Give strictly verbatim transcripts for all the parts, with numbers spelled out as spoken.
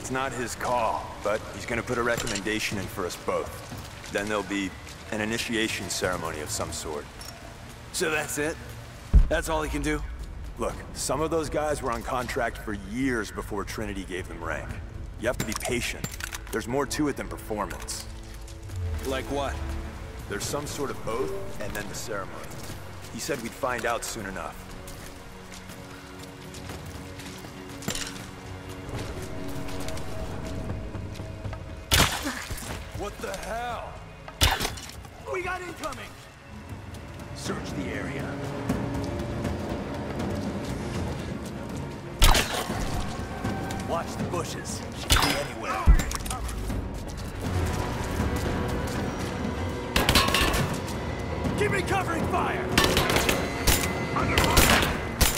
It's not his call, but he's gonna put a recommendation in for us both. Then there'll be an initiation ceremony of some sort. So that's it? That's all he can do? Look, some of those guys were on contract for years before Trinity gave them rank. You have to be patient. There's more to it than performance. Like what? There's some sort of oath, and then the ceremony. He said we'd find out soon enough. What the hell? We got incoming! Search the area. Watch the bushes. She could be anywhere. Keep me covering fire! Under fire!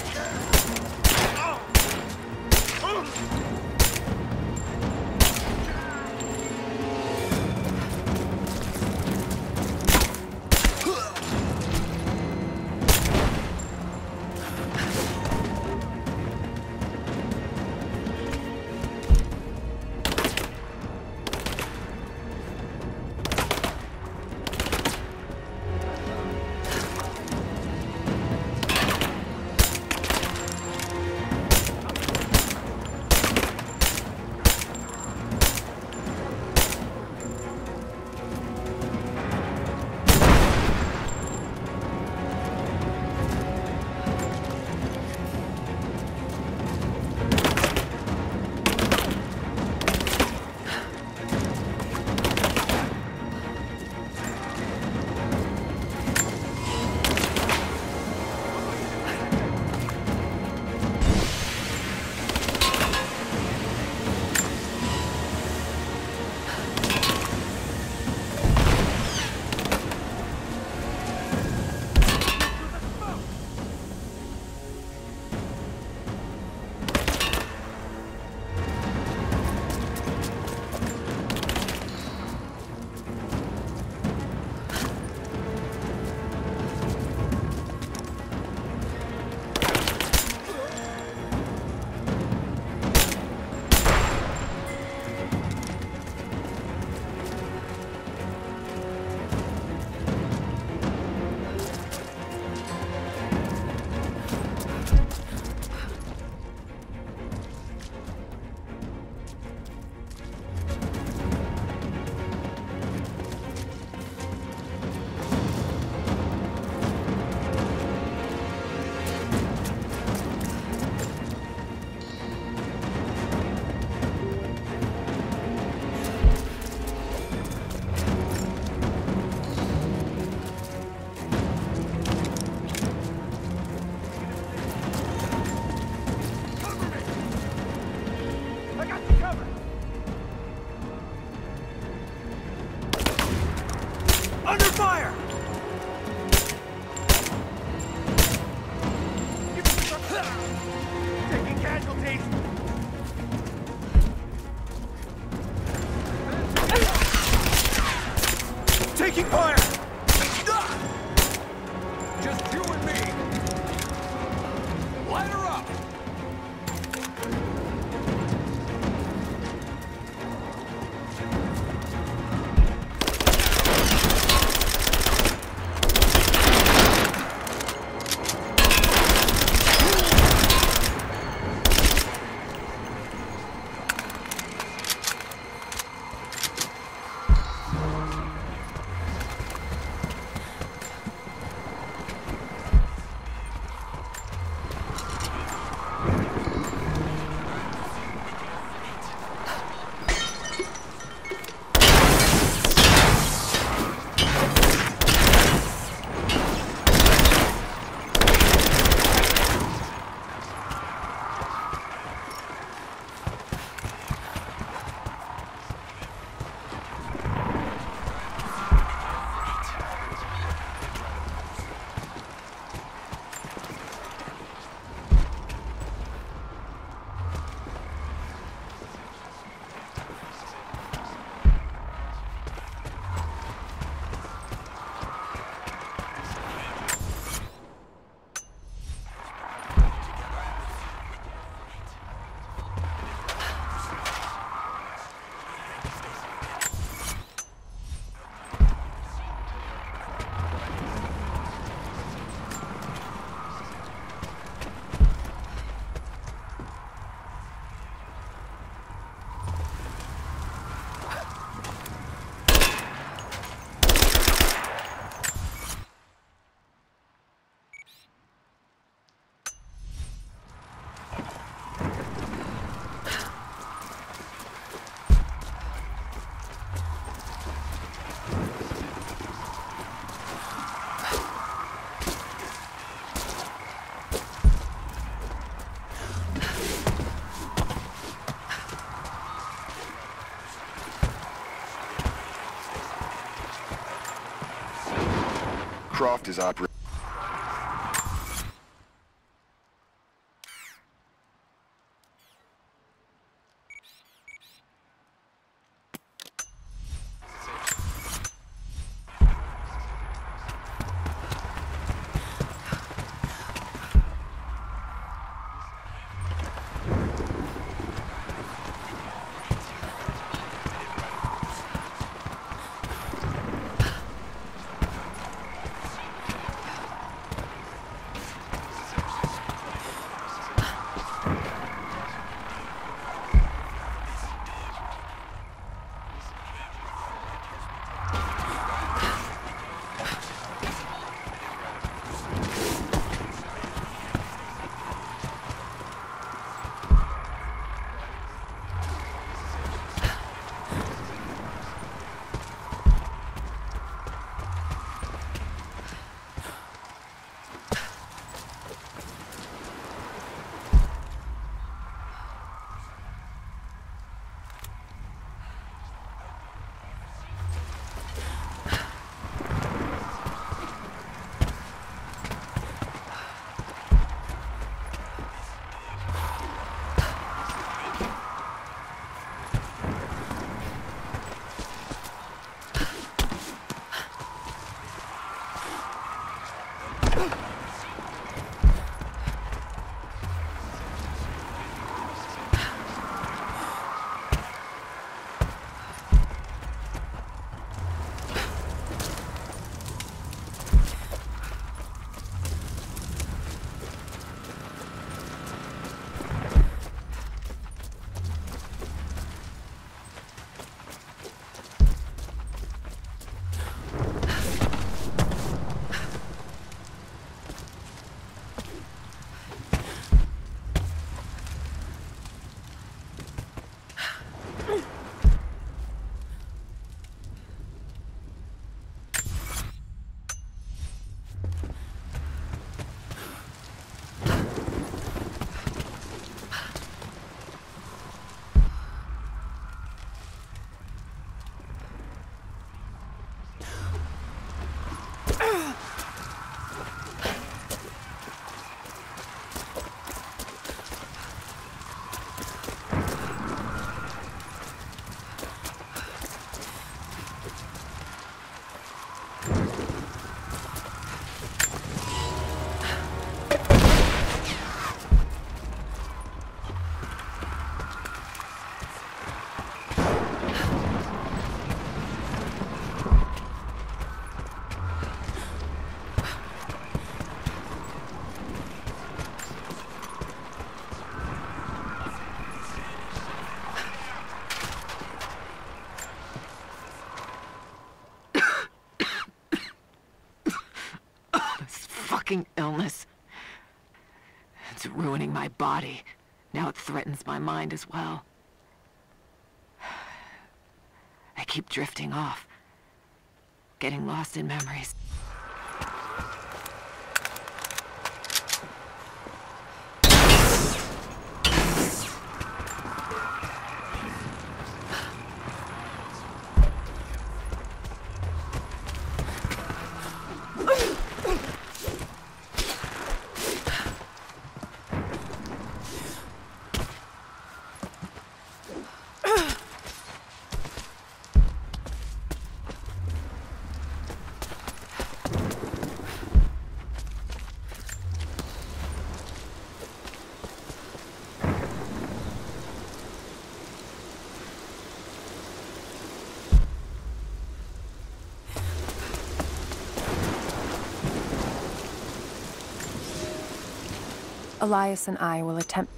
Oh. Oh. Croft is operating. Illness. It's ruining my body. Now it threatens my mind as well. I keep drifting off, getting lost in memories. Elias and I will attempt...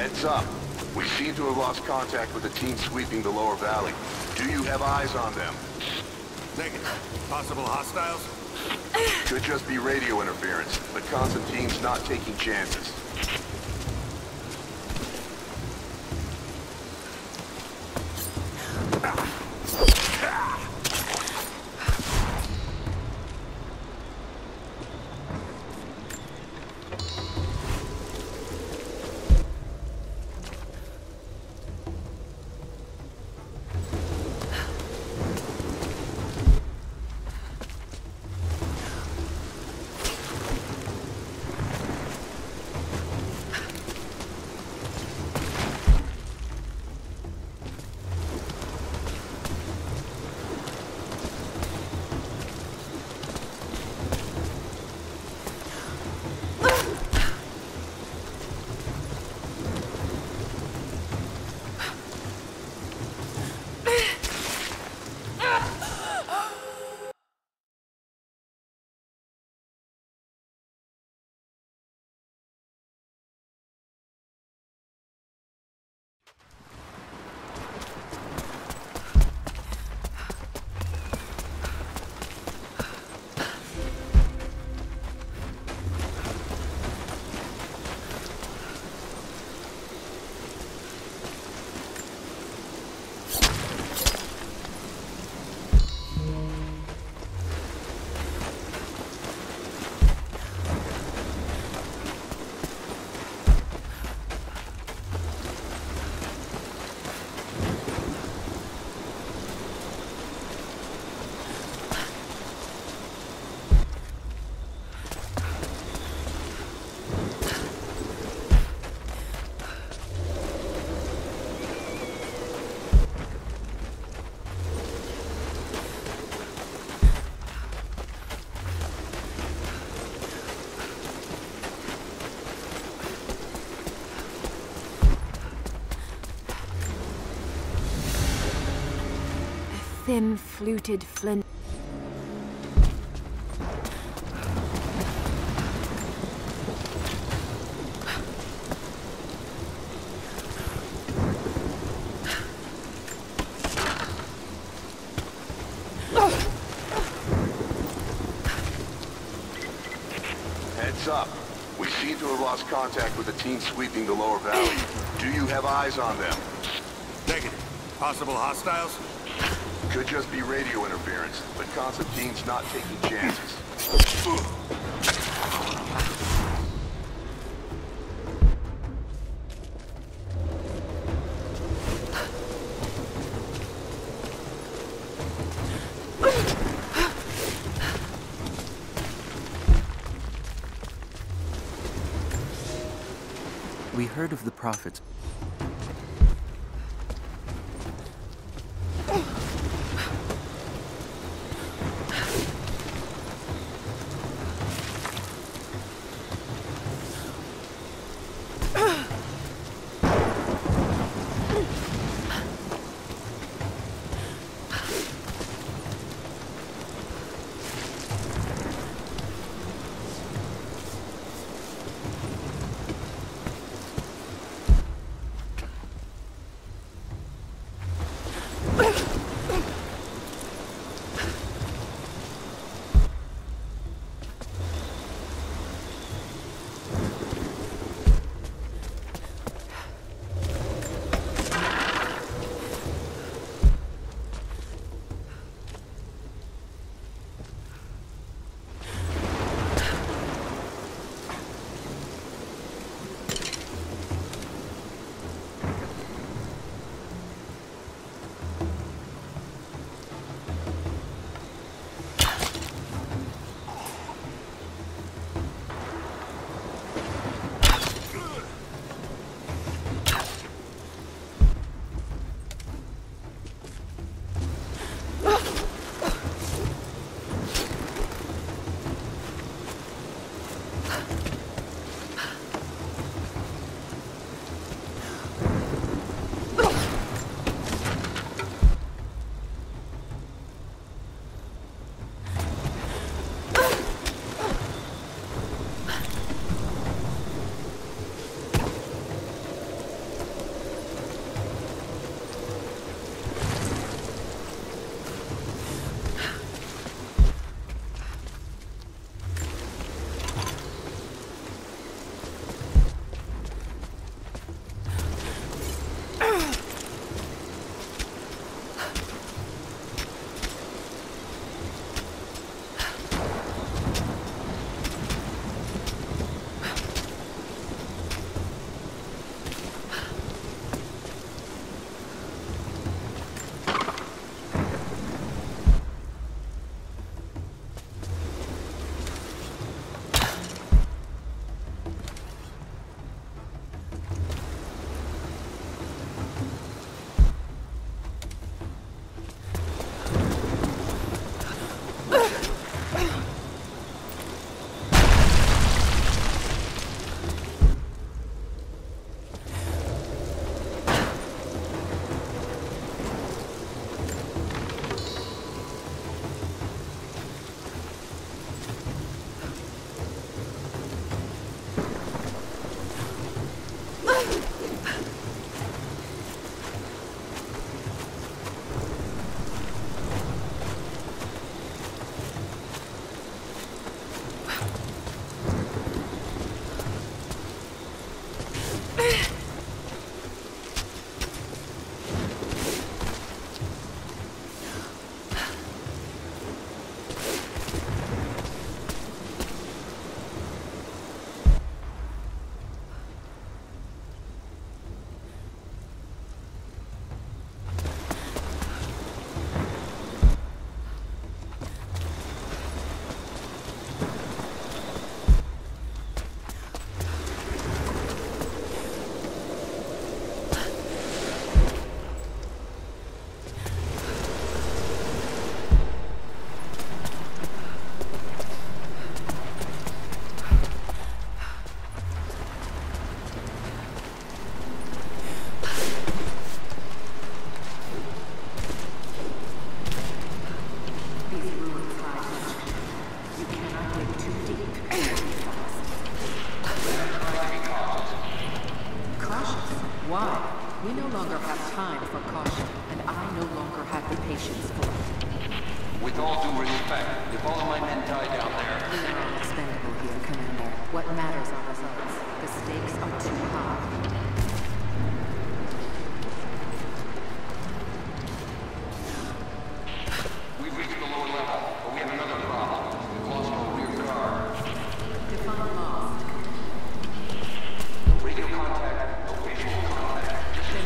Heads up. We seem to have lost contact with the team sweeping the lower valley. Do you have eyes on them? Negative. Possible hostiles? Could just be radio interference, but Konstantin's not taking chances. Thin, fluted flint. Heads up. We seem to have lost contact with the team sweeping the lower valley. Do you have eyes on them? Negative. Possible hostiles? Could just be radio interference, but Konstantin's not taking chances. We heard of the Prophet. What matters are results. The stakes are too high. We've reached the lower level, but we have another problem. We've lost our rear guard. Define lost. Radio contact, no visual contact.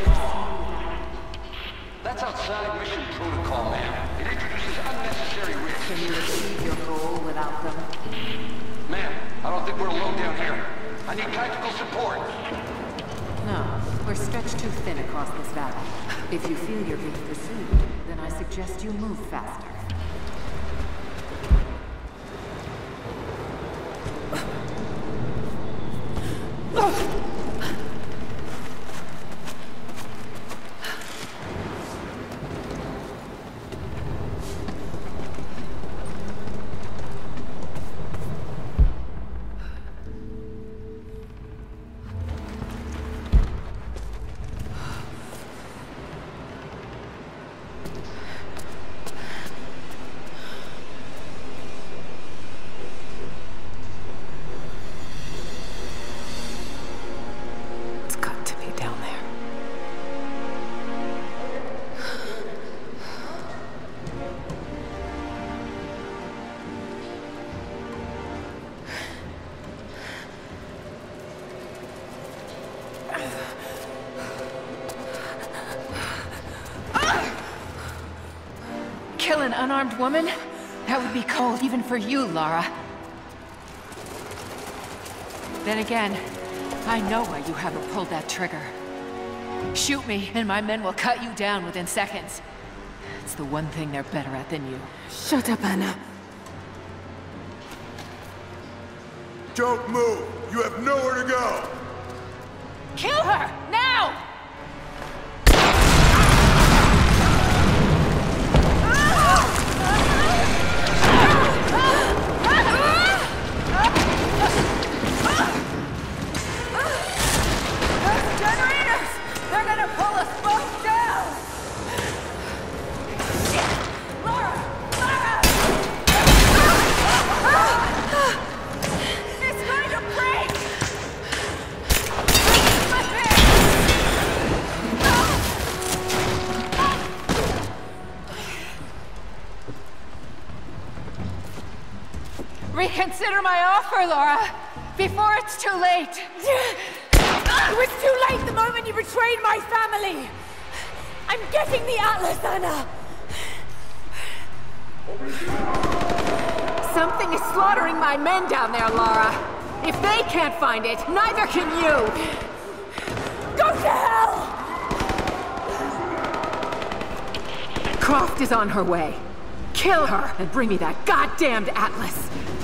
That's outside mission protocol, ma'am. It introduces unnecessary risks. Can you achieve your goal without them? Ma'am, I don't think we're alone down here. I need tactical support. No, we're stretched too thin across this valley. If you feel you're being pursued, then I suggest you move faster. Kill an unarmed woman? That would be cold even for you, Lara. Then again, I know why you haven't pulled that trigger. Shoot me, and my men will cut you down within seconds. It's the one thing they're better at than you. Shut up, Anna. Don't move! You have nowhere to go! Kill her! Now! Reconsider my offer, Lara, before it's too late. It was too late the moment you betrayed my family. I'm getting the Atlas, Anna. Something is slaughtering my men down there, Lara. If they can't find it, neither can you. Go to hell! Croft is on her way. Kill her and bring me that goddamned Atlas.